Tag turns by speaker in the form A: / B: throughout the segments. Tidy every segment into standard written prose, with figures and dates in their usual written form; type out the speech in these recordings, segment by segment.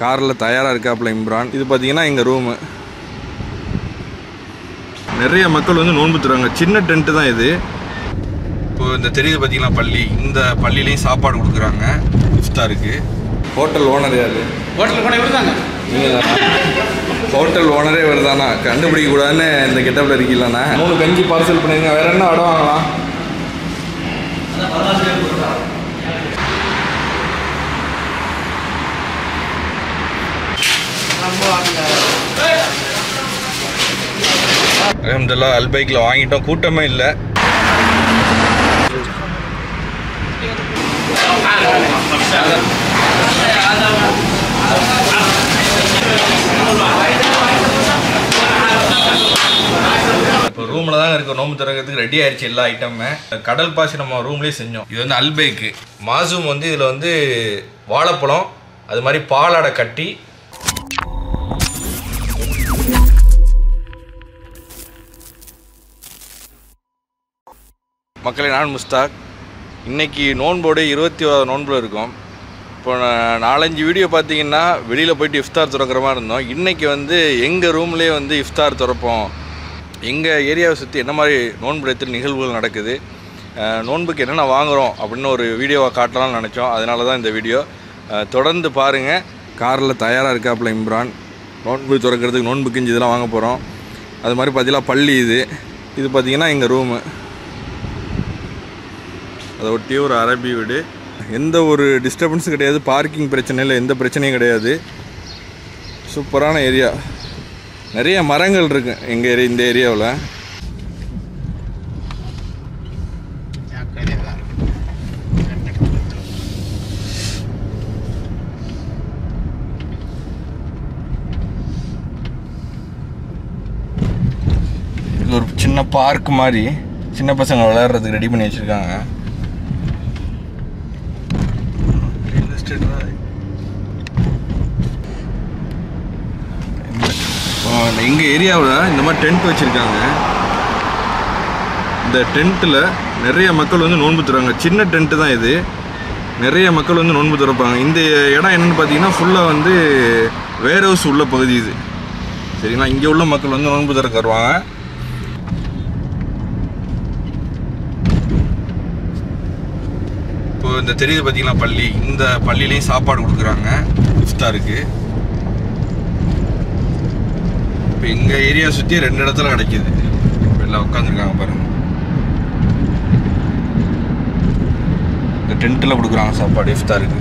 A: காரில் தயாராக இருக்காப்புல இம்ரான். இது பார்த்தீங்கன்னா எங்கள் ரூமு. நிறைய மக்கள் வந்து நோன்பு தருவாங்க. சின்ன டென்ட்டு தான் இது. இப்போது இந்த தெரியுது பார்த்தீங்களா பள்ளி, இந்த பள்ளியிலையும் சாப்பாடு கொடுக்குறாங்க இஃப்தாருக்கு. ஹோட்டல் ஓனர் யார்?
B: ஹோட்டல் ஓனர் இவர் தாங்க.
A: நீங்கள் ஹோட்டல் ஓனரே இவர் தானா? கண்டுபிடிக்க கூடாதுன்னு இந்த கெட்டப்பில் இருக்கீங்களாண்ணா. 3 கஞ்சி பார்சல் பண்ணிடுங்க. வேறு என்ன வடை வாங்கலாம்? அல்ஹம்துலில்லாஹ் அல்பைக்கில் வாங்கிட்டோம். கூட்டமே இல்லை. இப்போ ரூமில் தான் இருக்க. நோம்பு திறக்கிறதுக்கு ரெடி ஆயிடுச்சு எல்லா ஐட்டமுமே. கடல் பாசி நம்ம ரூம்லேயே செஞ்சோம். இது வந்து அல்பைக்கு. மாசூம் வந்து இதில் வந்து வாழைப்பழம் அது மாதிரி பாலாடை கட்டி மக்களே, நான் முஸ்தாக். இன்றைக்கி நோன்போடு 20வது நோன்பில் இருக்கோம். இப்போ 4-5 வீடியோ பார்த்தீங்கன்னா வெளியில் போய்ட்டு இஃப்தார் திறக்கிற மாதிரி இருந்தோம். இன்றைக்கி வந்து எங்கள் ரூம்லேயே வந்து இஃப்தார் திறப்போம். எங்கள் ஏரியாவை சுற்றி என்ன மாதிரி நோன்பு எடுத்து நிகழ்வுகள் நடக்குது, நோன்புக்கு என்னென்ன வாங்குகிறோம் அப்படின்னு ஒரு வீடியோவை காட்டலாம்னு நினச்சோம். அதனால தான் இந்த வீடியோ. தொடர்ந்து பாருங்கள். காரில் தயாராக இருக்காப்புல இம்ரான். நோன்பு திறக்கிறதுக்கு நோன்பு கிஞ்சி இதெல்லாம் வாங்க போகிறோம். அது மாதிரி பார்த்தீங்கன்னா பள்ளி இது பார்த்திங்கன்னா எங்கள் ரூமு. அதை ஒட்டி ஒரு அரபி வீடு. எந்த ஒரு டிஸ்டர்பன்ஸும் கிடையாது. பார்க்கிங் பிரச்சனை இல்லை, எந்த பிரச்சனையும் கிடையாது. சூப்பரான ஏரியா. நிறைய மரங்கள் இருக்கு எங்கள் இந்த ஏரியாவில். இது ஒரு சின்ன பார்க் மாதிரி சின்ன பசங்க விளையாடுறதுக்கு ரெடி பண்ணி வச்சுருக்காங்க. எங்கள் ஏரியாவில் இந்த மாதிரி டென்ட் வச்சுருக்காங்க. இந்த டென்ட்டில் நிறைய மக்கள் வந்து நோன்பு தருவாங்க. சின்ன டென்ட்டு தான் இது. நிறைய மக்கள் வந்து நோன்பு திறப்பாங்க. இந்த இடம் என்னென்னு பார்த்தீங்கன்னா ஃபுல்லாக வந்து வேர் ஹவுஸ் உள்ள பகுதி இது. சரிங்களா? இங்கே உள்ள மக்கள் வந்து நோன்பு திறக்க வருவாங்க. இப்போது இந்த தெரியுது பார்த்தீங்களா பள்ளி, இந்த பள்ளியிலையும் சாப்பாடு கொடுக்குறாங்க இஃப்தாருக்கு. இப்போ எங்கள் ஏரியா சுற்றி 2 இடத்துல கிடைக்கிது. இப்போ எல்லாம் உட்காந்துருக்காங்க பாருங்கள். இந்த டென்ட்டில் கொடுக்குறாங்க சாப்பாடு இஃப்தாருக்கு.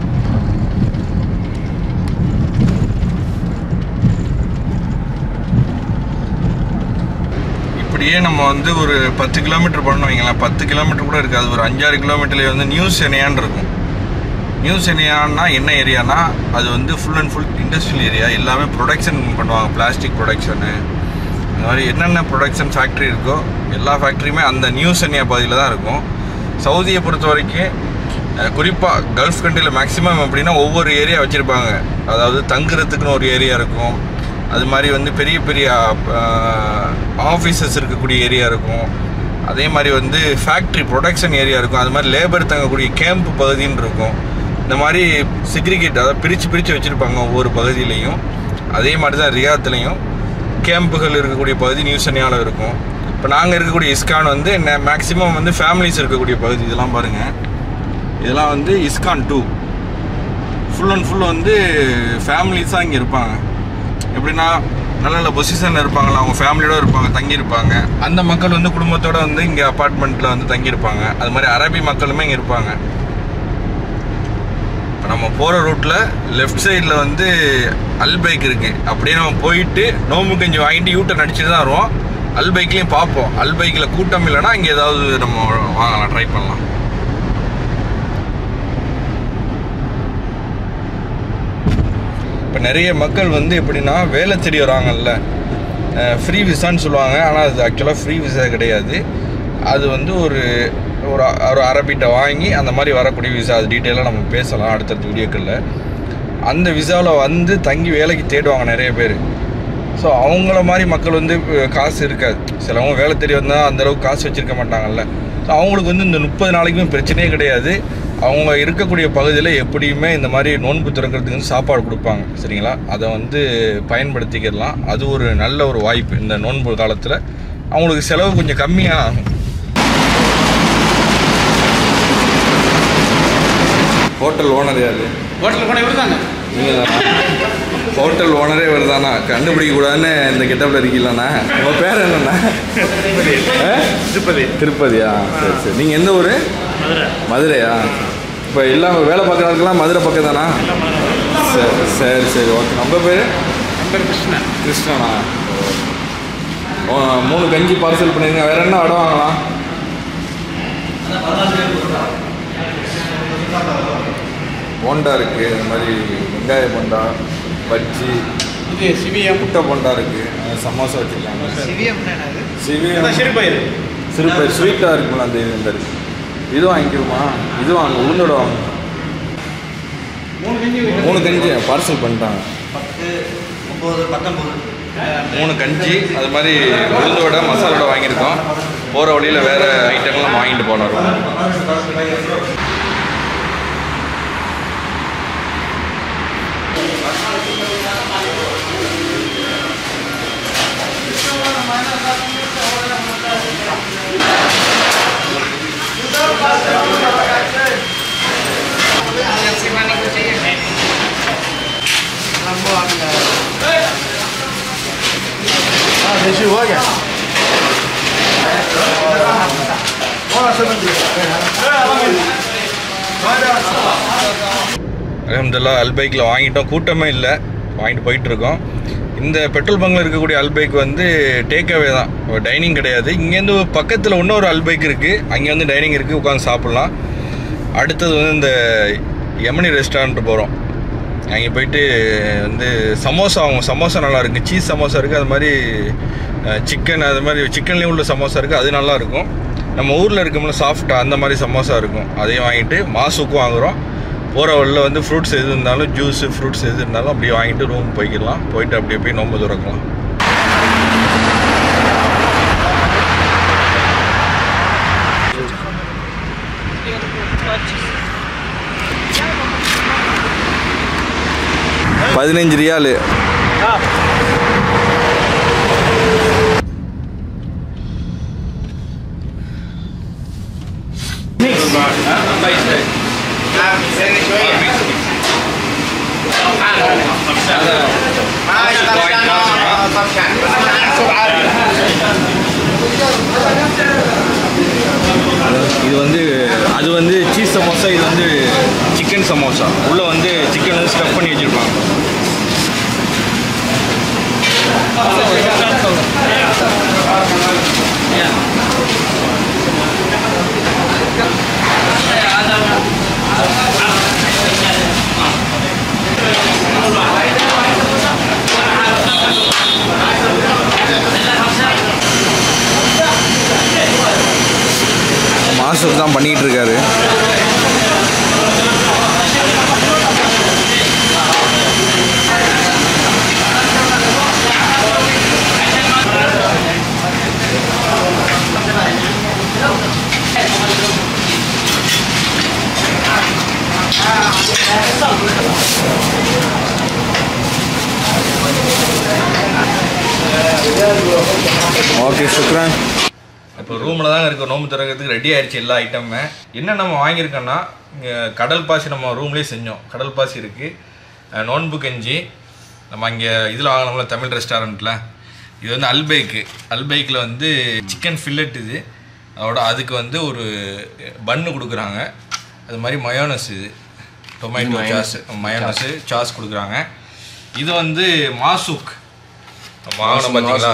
A: இப்படியே நம்ம வந்து ஒரு 10 கிலோமீட்டர் பண்ணணும் வைங்களேன். 10 கிலோமீட்டர் கூட இருக்காது. ஒரு 5-6 கிலோமீட்டர்லேயே வந்து நியூ சென்னையான்னு இருக்கும். நியூ சென்னையான்னா என்ன ஏரியானா அது வந்து full and full industrial area. எல்லாமே ப்ரொடக்ஷன் பண்ணுவாங்க. பிளாஸ்டிக் ப்ரொடக்ஷனு, அந்த மாதிரி என்னென்ன ப்ரொடக்ஷன் ஃபேக்ட்ரி இருக்கோ எல்லா ஃபேக்ட்ரியுமே அந்த நியூ சென்னையா பகுதியில் தான் இருக்கும். சவுதியை பொறுத்த வரைக்கும் குறிப்பாக கல்ஃப் கண்ட்ரியில் மேக்ஸிமம் எப்படின்னா ஒவ்வொரு ஏரியா வச்சுருப்பாங்க. அதாவது தங்குறதுக்குன்னு ஒரு ஏரியா இருக்கும். அது மாதிரி வந்து பெரிய பெரிய ஆஃபீஸஸ் இருக்கக்கூடிய ஏரியா இருக்கும். அதே மாதிரி வந்து ஃபேக்ட்ரி ப்ரொடக்ஷன் ஏரியா இருக்கும். அது மாதிரி லேபர் தங்கக்கூடிய கேம்ப் பகுதின்னு இருக்கும். இந்த மாதிரி செக்ரிகேட், அதாவது பிரித்து வச்சுருப்பாங்க ஒவ்வொரு பகுதியிலையும். அதே மாதிரி தான் ரியாத்துலேயும் கேம்புகள் இருக்கக்கூடிய பகுதி நியூ சென்னையாவில் இருக்கும். இப்போ நாங்கள் இருக்கக்கூடிய இஸ்கான் வந்து மேக்ஸிமம் வந்து ஃபேமிலிஸ் இருக்கக்கூடிய பகுதி. இதெல்லாம் பாருங்கள், இதெல்லாம் வந்து இஸ்கான் 2. ஃபுல் அண்ட் ஃபுல் வந்து ஃபேமிலிஸாக இங்கே இருப்பாங்க. எப்படின்னா நல்ல நல்ல பொசிஷனில் இருப்பாங்களா, அவங்க ஃபேமிலியோடு இருப்பாங்க, தங்கியிருப்பாங்க. அந்த மக்கள் வந்து குடும்பத்தோடு வந்து இங்கே அப்பார்ட்மெண்ட்டில் வந்து தங்கியிருப்பாங்க. அது மாதிரி அரபி மக்களுமே இங்கே இருப்பாங்க. இப்போ நம்ம போகிற ரூட்டில் லெஃப்ட் சைடில் வந்து அல்பைக் இருக்குது. அப்படியே நம்ம போயிட்டு நோம்பு கஞ்சி வாங்கிட்டு யூட்டர்ன் அடிச்சுட்டு தான் வருவோம். அல்பைக்லேயும் பார்ப்போம். அல்பைக்கில் கூட்டம் இல்லைன்னா இங்கே ஏதாவது நம்ம வாங்கலாம், ட்ரை பண்ணலாம். இப்போ நிறைய மக்கள் வந்து எப்படின்னா வேலை தேடி வராங்கல்ல, ஃப்ரீ விசான்னு சொல்லுவாங்க. ஆனால் அது ஆக்சுவலாக ஃப்ரீ விசா கிடையாது. அது வந்து ஒரு அரபிட்ட வாங்கி அந்த மாதிரி வரக்கூடிய விசா. அது டீட்டெயிலாக நம்ம பேசலாம் அடுத்தடுத்த வீடியோக்களில். அந்த விசாவில் வந்து தங்கி வேலைக்கு தேடுவாங்க நிறைய பேர். ஸோ அவங்கள மாதிரி மக்கள் வந்து காசு இருக்காது. சிலவங்க வேலை தேடி வந்தால் அந்தளவுக்கு காசு வச்சுருக்க மாட்டாங்கல்ல. ஸோ அவங்களுக்கு வந்து இந்த 30 நாளைக்குமே பிரச்சனையே கிடையாது. அவங்க இருக்கக்கூடிய பகுதியில் எப்படியுமே இந்த மாதிரி நோன்பு திறக்கிறதுக்கு வந்து சாப்பாடு கொடுப்பாங்க சரிங்களா. அதை வந்து பயன்படுத்திக்கிடலாம். அது ஒரு நல்ல ஒரு வாய்ப்பு. இந்த நோன்பு காலத்தில் அவங்களுக்கு செலவு கொஞ்சம் கம்மியாக ஆகும். ஹோட்டல் ஓனர் யாரு?
B: ஹோட்டல் ஓனர் இவர் தாங்க.
A: ஹோட்டல் ஓனரே வருதாண்ணா? கண்டுபிடிக்க கூடாதுன்னு இந்த கெட்டப்பில் இருக்கீங்களாண்ணா? உங்கள் பேர் என்னண்ணா?
B: திருப்பதி.
A: திருப்பதியா? சரி சரி. நீங்கள் எந்த ஊர்? மதுரையா? இப்போ எல்லாம் வேலை பார்க்குறாருக்கெல்லாம் மதுரை பக்கம் தானா? சரி சரி சரி ஓகே. நம்ம பேர்
B: கிருஷ்ணன்.
A: கிருஷ்ணனா? 3 கஞ்சி பார்சல் பண்ணிடுங்க. வேறு என்ன இடம் வாங்கலாம்? போண்டா இருக்குது, இந்த மாதிரி வெங்காய போண்டா, பஜ்ஜி,
B: இது சிவியம்,
A: முட்டை போண்டா இருக்குது, சமோசா வச்சுருக்காங்க. சிவியம்
B: சிறுபயிர்.
A: சிறுபயிர் ஸ்வீட்டாக இருக்குங்களா? அந்த இது இந்த இருக்குது. இது வாங்கிக்குமா? இது வாங்க. உளுந்தோட வாங்க. 3 கஞ்சி பார்சல் பண்ணிட்டாங்க. 3 கஞ்சி அது மாதிரி உளுந்தோட மசாலோட வாங்கியிருக்கோம். போகிற வழியில் வேறு ஐட்டங்கள்லாம் வாங்கிட்டு போகலாம். அல்ஹம்துலில்லாஹ் அல்பைக்கில் வாங்கிட்டோம். கூட்டமே இல்லை, வாங்கிட்டு போயிட்டுருக்கோம். இந்த பெட்ரோல் பங்கில் இருக்கக்கூடிய அல்பைக் வந்து டேக்அவே தான், டைனிங் கிடையாது. இங்கேருந்து பக்கத்தில் இன்னொரு அல்பைக் இருக்குது, அங்கே வந்து டைனிங் இருக்குது, உட்காந்து சாப்பிட்லாம். அடுத்தது வந்து இந்த யமனி ரெஸ்டாரண்ட் போகிறோம். அங்கே போயிட்டு வந்து சமோசா வாங்குவோம். சமோசா நல்லா இருக்குது. சீஸ் சமோசா இருக்குது, அது மாதிரி சிக்கன், அது மாதிரி சிக்கன்லேயும் உள்ள சமோசா இருக்குது, அது நல்லாயிருக்கும். நம்ம ஊரில் இருக்கோம்ல சாஃப்டாக, அந்த மாதிரி சமோசா இருக்கும். அதையும் வாங்கிட்டு மாசுக்கும் வாங்குகிறோம். போகிற வழியில் வந்து ஃப்ரூட்ஸ் எது இருந்தாலும், ஜூஸு ஃப்ரூட்ஸ் எது இருந்தாலும் அப்படியே வாங்கிட்டு ரூம் போய்க்கலாம். போயிட்டு அப்படியே போய் நோன்பு திறக்கலாம். $15. இது வந்து அது வந்து சீஸ் சமோசா, இது வந்து சிக்கன் சமோசா. உள்ளே வந்து சிக்கன் வந்து ஸ்டஃப் பண்ணி வச்சுருப்பாங்க. மாஸ்டர் தான் பண்ணிகிட்டு இருக்காரு. ஓகே சுக்ரான். இப்போ ரூமில் தாங்க இருக்க. நோம்பு திறக்கிறதுக்கு ரெடி ஆயிடுச்சு எல்லா ஐட்டமுமே. என்ன நம்ம வாங்கியிருக்கோன்னா, கடல் பாசி நம்ம ரூம்லேயே செஞ்சோம். கடல் பாசி இருக்குது, நோன்பு கஞ்சி நம்ம அங்கே இதில் வாங்கினோம்ல தமிழ் ரெஸ்டாரண்ட்டில். இது வந்து அல்பைக்கில் வந்து சிக்கன் ஃபில்லட். இது அதோட அதுக்கு வந்து ஒரு பன்னு கொடுக்குறாங்க. அது மாதிரி மயோனஸ், இது டொமேட்டோ சாஸ், மயோனஸு சாஸ் கொடுக்குறாங்க. இது வந்து மாசூக் வாங்கினோம் பார்த்தீங்களா?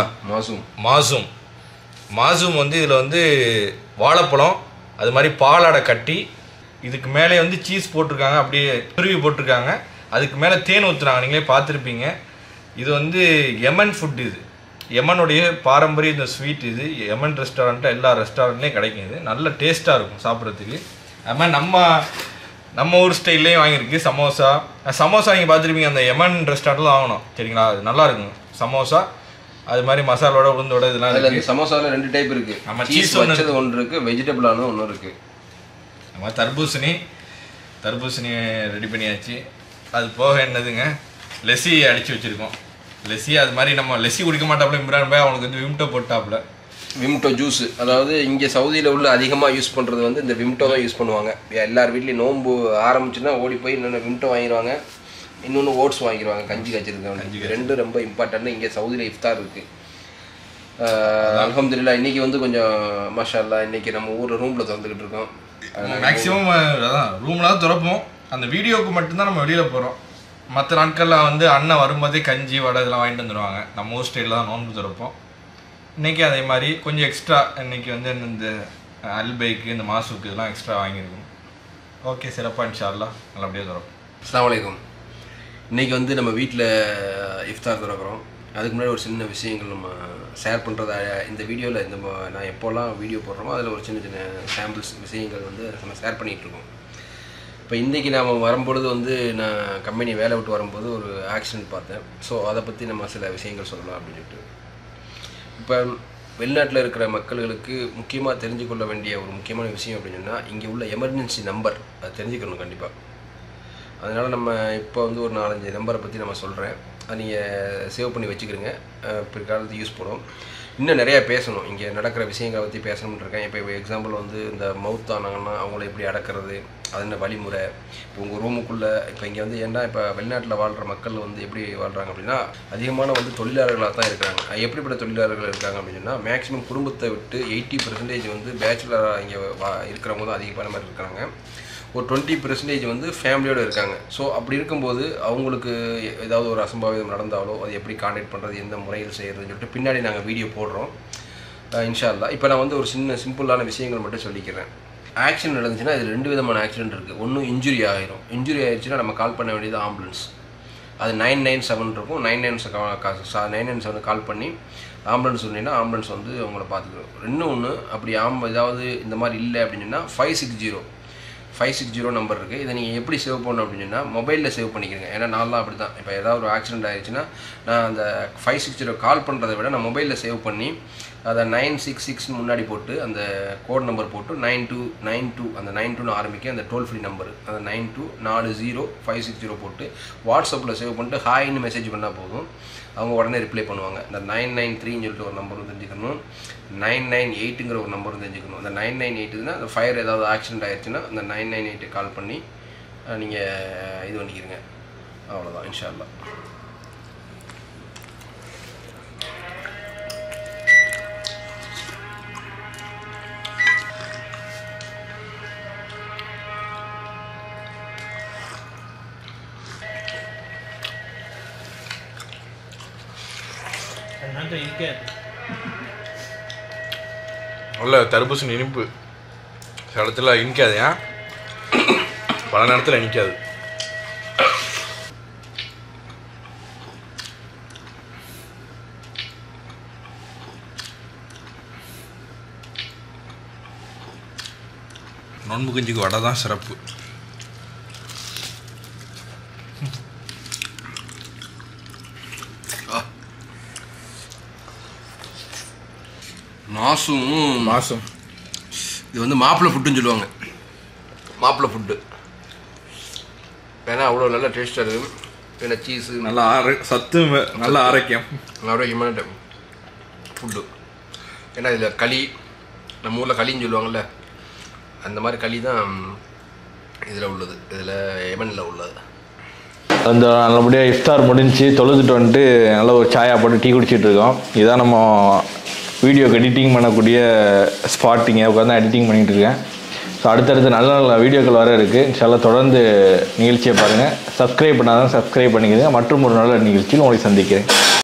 A: மாசூம் வந்து இதில் வந்து வாழைப்பழம், அது மாதிரி பாலாடை கட்டி, இதுக்கு மேலே வந்து சீஸ் போட்டிருக்காங்க, அப்படியே துருவி போட்டிருக்காங்க. அதுக்கு மேலே தேன் ஊற்றுறாங்க, நீங்களே பார்த்துருப்பீங்க. இது வந்து யமன் ஃபுட். இது யமனுடைய பாரம்பரிய இந்த ஸ்வீட். இது யமன் ரெஸ்டாரண்ட்டில் எல்லா ரெஸ்டாரண்ட்லேயும் கிடைக்கும். இது நல்ல டேஸ்ட்டாக இருக்கும் சாப்பிட்றதுக்கு. அது மாதிரி நம்ம ஊர் ஸ்டைல்லையும் வாங்கியிருக்கு. சமோசா நீங்கள் பார்த்துருப்பீங்க, அந்த யமன் ரெஸ்டாரண்ட்டில் வாங்கணும் சரிங்களா? அது நல்லாயிருக்கும் சமோசா. அது மாதிரி மசாலோட உளுந்தோட இதெல்லாம் இருக்குது.
C: சமோசாவில் 2 டைப் இருக்குது.
A: நம்ம
C: சீஸ் வச்சது ஒன்று இருக்குது, வெஜிடபிளான ஒன்று இருக்குது.
A: நம்ம தர்பூசணி, தர்பூசணி ரெடி பண்ணியாச்சு. அது போக என்னதுங்க லெஸ்ஸி அடித்து வச்சுருக்கோம். லெஸ்ஸி அது மாதிரி நம்ம லெஸ்ஸி குடிக்க மாட்டாப்புல இம்ரான் பாய், அவனுக்கு வந்து விம்டோ போட்டாப்புல.
C: விம்டோ ஜூஸ், அதாவது இங்கே சவுதியில் உள்ள அதிகமாக யூஸ் பண்ணுறது வந்து இந்த விம்டோ தான் யூஸ் பண்ணுவாங்க. எல்லார் வீட்லேயும் நோன்பு ஆரம்பிச்சுன்னா ஓடி போய் இன்னொன்று விம்டோ வாங்கிடுவாங்க, இன்னொன்று ஓட்ஸ் வாங்கிடுவாங்க. கஞ்சி காய்ச்சிருக்காங்க, ரெண்டும் ரொம்ப இம்பார்ட்டன்ட். இங்கே சவுதியில் இஃப்தார் இருக்குது. அல்ஹம்துலில்லாஹ் இன்றைக்கி வந்து கொஞ்சம் மாஷா அல்லாஹ் இன்றைக்கி நம்ம ஊரில் ரூமில் திறந்துக்கிட்டு இருக்கோம்.
A: மேக்ஸிமம் அதான் ரூம்லாம் திறப்போம். அந்த வீடியோவுக்கு மட்டும்தான் நம்ம வெளியில் போகிறோம். மற்ற நாட்களில் வந்து அண்ணன் வரும்போதே கஞ்சி வடை இதெல்லாம் வாங்கிட்டு வந்துடுவாங்க. நம்ம ஊர் ஸ்டைலில் தான் நோன்பு திறப்போம். இன்றைக்கி அதே மாதிரி கொஞ்சம் எக்ஸ்ட்ரா இன்றைக்கி வந்து இந்த அல்பைக்கு இந்த மாசுக்கு இதெல்லாம் எக்ஸ்ட்ரா வாங்கியிருக்கோம். ஓகே, சிறப்பாக இன்ஷா அல்லாஹ் நல்லபடியாக திறப்போம்.
C: அஸ்ஸலாமு அலைக்கும். இன்றைக்கி வந்து நம்ம வீட்டில் இஃப்தார் திறக்கிறோம். அதுக்கு முன்னாடி ஒரு சின்ன விஷயங்கள் நம்ம ஷேர் பண்ணுறத இந்த வீடியோவில் இந்த நான் எப்போல்லாம் வீடியோ போடுறோமோ அதில் ஒரு சின்ன சின்ன சாம்பிள்ஸ் விஷயங்கள் வந்து நம்ம ஷேர் பண்ணிகிட்ருக்கோம். இப்போ இன்றைக்கி நாம் வரும்பொழுது வந்து நான் கம்பெனி வேலை விட்டு வரும்போது ஒரு ஆக்சிடென்ட் பார்த்தேன். ஸோ அதை பற்றி நம்ம சில விஷயங்கள் சொல்லலாம் அப்படின்னு சொல்லிட்டு. இப்போ வெளிநாட்டில் இருக்கிற மக்களுக்கு முக்கியமாக தெரிஞ்சு கொள்ள வேண்டிய ஒரு முக்கியமான விஷயம் அப்படின்னு சொன்னால் இங்கே உள்ள எமர்ஜென்சி நம்பர் அதை தெரிஞ்சுக்கணும் கண்டிப்பாக. அதனால் நம்ம இப்போ வந்து ஒரு 4-5 நம்பரை பற்றி நம்ம சொல்கிறேன். அதை நீங்கள் சேவ் பண்ணி வச்சுக்கிறோங்க, பிற்காலத்து யூஸ் பண்ணும். இன்னும் நிறையா பேசணும், இங்கே நடக்கிற விஷயங்களை பற்றி பேசணும்னு இருக்கேன். இப்போ எக்ஸாம்பிள் வந்து இந்த மவுத் ஆனாங்கன்னா அவங்கள எப்படி அடக்கிறது, அது என்ன வழிமுறை. இப்போ உங்கள் ரூமுக்குள்ளே இப்போ இங்கே வந்து ஏன்னா இப்போ வெளிநாட்டில் வாழ்கிற மக்கள் வந்து எப்படி வாழ்கிறாங்க அப்படின்னா அதிகமான வந்து தொழிலாளர்களாக தான் இருக்கிறாங்க. எப்படிப்பட்ட தொழிலாளர்கள் இருக்காங்க அப்படின்னா மேக்ஸிமம் குடும்பத்தை விட்டு 80% வந்து பேச்சுலராக இங்கே இருக்கிறவங்க தான் அதிகமான மாதிரி இருக்காங்க. ஒரு 20% வந்து ஃபேமிலியோடு இருக்காங்க. ஸோ அப்படி இருக்கும்போது அவங்களுக்கு ஏதாவது ஒரு அசம்பாவிதம் நடந்தாலோ அது எப்படி கான்டாக்ட் பண்ணுறது, எந்த முறையில் செய்கிறதுன்னு சொல்லிட்டு பின்னாடி நாங்கள் வீடியோ போடுறோம் இன்ஷா அல்லாஹ். இப்போ நான் வந்து ஒரு சிம்பிளான விஷயங்கள் மட்டும் சொல்லிக்கிறேன். ஆக்சிடென்ட் நடந்துச்சுன்னா இது 2 விதமான ஆக்சிடென்ட் இருக்குது. ஒன்று இன்ஜுரி ஆகிரும். இன்ஜுரி ஆகிடுச்சுன்னா நம்ம கால் பண்ண வேண்டியது ஆம்புலன்ஸ். அது 997 இருக்கும். 997 கால் பண்ணி ஆம்புலன்ஸ் சொன்னீங்கன்னா ஆம்புலன்ஸ் வந்து அவங்கள பார்த்துக்கிறோம். இன்னொன்று அப்படி ஏதாவது இந்த மாதிரி இல்லை அப்படின்னு சொன்னால் 560 நம்பர் இருக்குது. இதை நீங்கள் எப்படி சேவ் பண்ணணும் அப்படின்னு சொன்னால் மொபைலில் சேவ் பண்ணிக்கிறேங்க. ஏன்னா நான்லாம் அப்படி தான். இப்போ ஏதாவது ஒரு ஆக்சிடென்ட் ஆகிடுச்சுன்னா நான் அந்த 560 கால் பண்ணுறதை விட நான் மொபைலில் சேவ் பண்ணி அதை 966 முன்னாடி போட்டு அந்த கோட் நம்பர் போட்டு 9292 அந்த 92ன்னு ஆரம்பிக்க அந்த டோல் ஃப்ரீ நம்பர் அந்த 9240560 போட்டு வாட்ஸ்அப்பில் சேவ் பண்ணிட்டு ஹாய்னு மெசேஜ் பண்ணால் போதும், அவங்க உடனே ரிப்ளை பண்ணுவாங்க. இந்த 993ன்னு சொல்லிட்டு ஒரு நம்பரும் தெரிஞ்சுக்கணும், 998ங்கிற ஒரு நம்பரும் தெரிஞ்சுக்கணும். அந்த 998னா அந்த ஃபயர் ஏதாவது ஆக்சிடென்ட் ஆகிடுச்சுன்னா அந்த 998 கால் பண்ணி நீங்கள் இது பண்ணிக்கிறீங்க. அவ்வளோதான் இன்ஷா அல்லாஹ்.
A: நல்ல தர்பூசணி இனிப்பு சில இடத்துல இனிக்காது, ஏன் பல நேரத்தில் இனிக்காது. நோன்பு கஞ்சிக்கு வடை தான் சிறப்பு.
C: மாசம் இது வந்து மாப்பிள்ளை ஃபுட்டுன்னு சொல்லுவாங்க. மாப்பிள்ளை ஃபுட்டு ஏன்னா அவ்வளோ நல்லா டேஸ்ட்டாக இருக்குது. ஏன்னா சீஸு
A: நல்லா சத்து, நல்ல
C: ஆரோக்கியமான ஃபுட்டு. ஏன்னா இதில் களி, நம்ம ஊரில் களின்னு சொல்லுவாங்கள்ல, அந்த மாதிரி களி தான் இதில் உள்ளது, இதில் யமனில் உள்ளது.
A: அந்த நல்லபடியாக இஃப்தார் முடிஞ்சு தொழுதுட்டு வந்துட்டு நல்ல ஒரு சாயா போட்டு டீ குடிச்சிட்டு இருக்கோம். இதுதான் நம்ம வீடியோக்கு எடிட்டிங் பண்ணக்கூடிய ஸ்பாட்டிங்க உட்காந்து எடிட்டிங் பண்ணிகிட்டு இருக்கேன். ஸோ அடுத்தடுத்து நல்ல நல்ல வீடியோக்கள் வர இருக்குது. இன்ஷால்லா தொடர்ந்து நிகழ்ச்சியை பாருங்கள். சப்ஸ்கிரைப் பண்ணாதான் சப்ஸ்கிரைப் பண்ணிக்கிறேன். மற்றும் ஒரு நல்ல நிகழ்ச்சியில் உங்களை சந்திக்கிறேன்.